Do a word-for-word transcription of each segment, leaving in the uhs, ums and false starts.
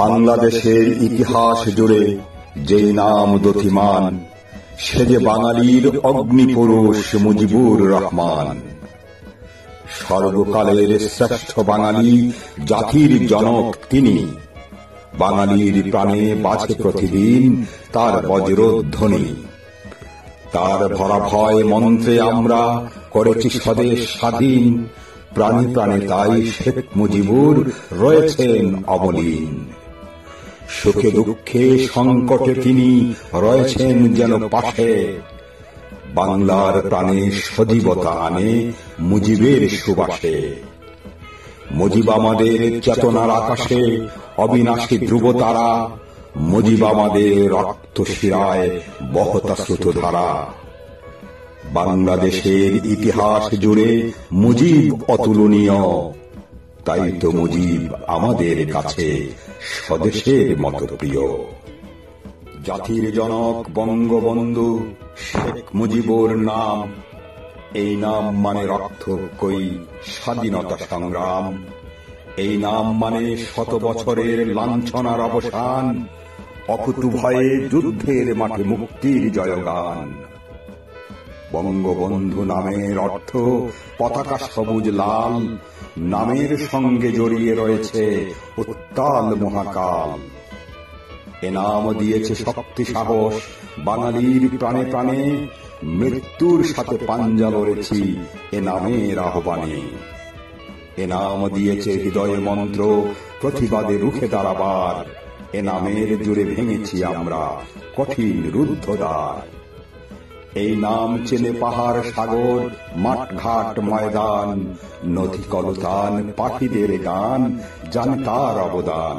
বাংলাদেশের ইতিহাস জুড়ে যেই নাম দতিমান, সে যে বাঙালির অগ্নিপুরুষ মুজিবুর রহমান। সর্বকালের শ্রেষ্ঠ বাঙালি, জাতির জনক তিনি। বাঙালির প্রাণে বাজে প্রতিদিন তার বজ্রধ্বনি। তার ভরা ভয় মন্ত্রে আমরা করেছি স্বদেশ স্বাধীন। প্রাণে প্রাণে তাই শেখ মুজিবুর রয়েছেন অমলিন। সুখে দুঃখে সংকটে তিনি রয়েছেন যেন পাশে। বাংলার প্রাণে সজীবতা আনে মুজিবের সুবাসে। মুজিব আমাদের চেতনার আকাশে অবিনাশী ধ্রুবতারা। মুজিব আমাদের রক্ত শিরায় বহতা স্রোতধারা। বাংলাদেশের ইতিহাস জুড়ে মুজিব অতুলনীয়। তাই তো মুজিব আমাদের কাছে স্বদেশের মতো প্রিয়। জাতির জনক বঙ্গবন্ধু শেখ মুজিবুর নাম। এই নাম মানে রক্তক্ষয়ী স্বাধীনতা সংগ্রাম। এই নাম মানে শত বছরের লাঞ্ছনার অবসান। অকুতু ভয়ে যুদ্ধের মাঠে মুক্তির জয়গান। বঙ্গবন্ধু নামের অর্থ পতাকা সবুজ লাল। নামের সঙ্গে জড়িয়ে রয়েছে উত্তাল মহাকাল। এ নাম দিয়েছে শক্তি সাহস বাঙালির প্রাণে প্রাণে। মৃত্যুর সাথে পাঞ্জা লড়েছি এ নামের আহ্বানে। এ নাম দিয়েছে হৃদয় মন্ত্র প্রতিবাদে রুখে দাঁড়াবার। এ নামের জুড়ে ভেঙেছি আমরা কঠিন রুদ্ধদ্বার। এই নাম চেনে পাহাড় সাগর মাঠঘাট ময়দান। নদী কলতান পাখিদের গান জানে তার অবদান।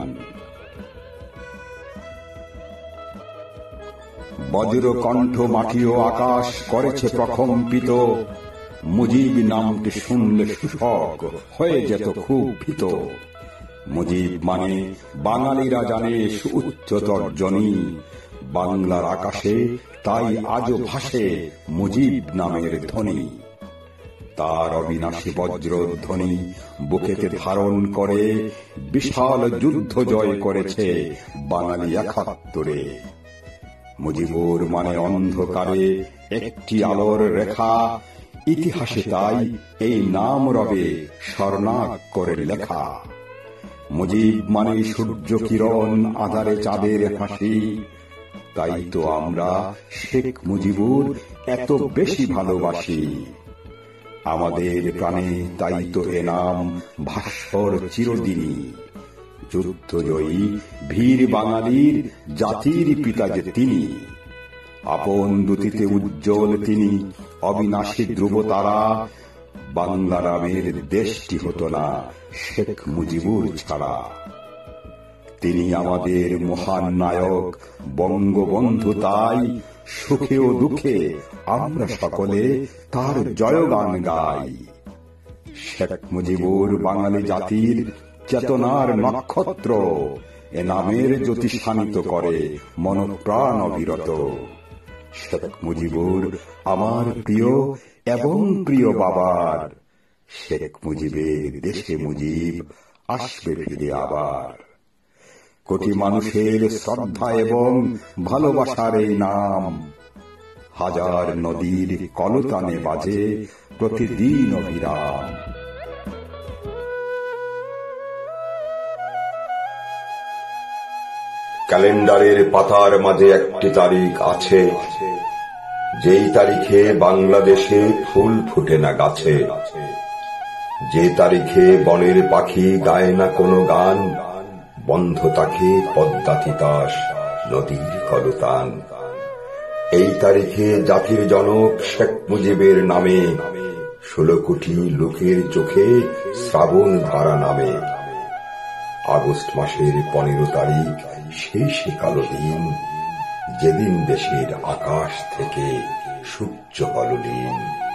বজ্র কণ্ঠ মাটি ও আকাশ করেছে প্রকম্পিত। মুজিব নামটি শুনলে সুশক হয়ে যেত খুব ভীত। মুজিব মানে বাঙালিরা জানে সুউচ্চ তর্জনী। বাংলার আকাশে তাই আজও ভাসে মুজিব নামের ধ্বনি। তার অবিনাশী বজ্রধ্বনি বুকেতে ধারণ করে বিশাল যুদ্ধ জয় করেছে বাঙালি একাত্তরে। মুজিবুর মানে অন্ধকারে একটি আলোর রেখা। ইতিহাসে তাই এই নাম রবে স্বর্ণাক্ষরে লেখা। মুজিব মানে সূর্য কিরণ আঁধারে চাঁদের হাসি। তাই তো আমরা শেখ মুজিবুর এত বেশি ভালোবাসি। আমাদের প্রাণে তাই তো এ নাম ভাস্বর চিরদিনই। যুদ্ধজয়ী বীর বাঙালির জাতির পিতা যে তিনি। আপন দুতিতে উজ্জ্বল তিনি অবিনাশী ধ্রুবতারা। বাংলা নামের দেশটি হতো না শেখ মুজিবুর ছাড়া। তিনি আমাদের মহান নায়ক বঙ্গবন্ধু। তাই সুখে ও দুঃখে আমরা সকলে তার জয়গান গাই। শেখ মুজিবুর বাঙালি জাতির চেতনার নক্ষত্র। এ নামের জ্যোতি শানিত করে মনপ্রাণ অবিরত। শেখ মুজিবুর আমার প্রিয় এবং প্রিয় বাবার। শেখ মুজিবের দেশে মুজিব আসবে ফিরে আবার। কোটি মানুষের শ্রদ্ধা এবং ভালোবাসার এই নাম। হাজার নদীর কলতানে বাজে প্রতিদিন অবিরাম। ক্যালেন্ডারের পাতার মাঝে একটি তারিখ আছে, যেই তারিখে বাংলাদেশে ফুল ফুটে না গাছে। যে তারিখে বনের পাখি গায় না কোনো গান। বন্ধ থাকে পদ্মা তিতাস নদীর কলতান। এই তারিখে জাতির জনক শেখ মুজিবের নামে ষোলো কোটি লোকের চোখে শ্রাবণ ধারা নামে। আগস্ট মাসের পনেরো তারিখ সেই সে কালো দিন, যেদিন দেশের আকাশ থেকে সূর্য হল লীন।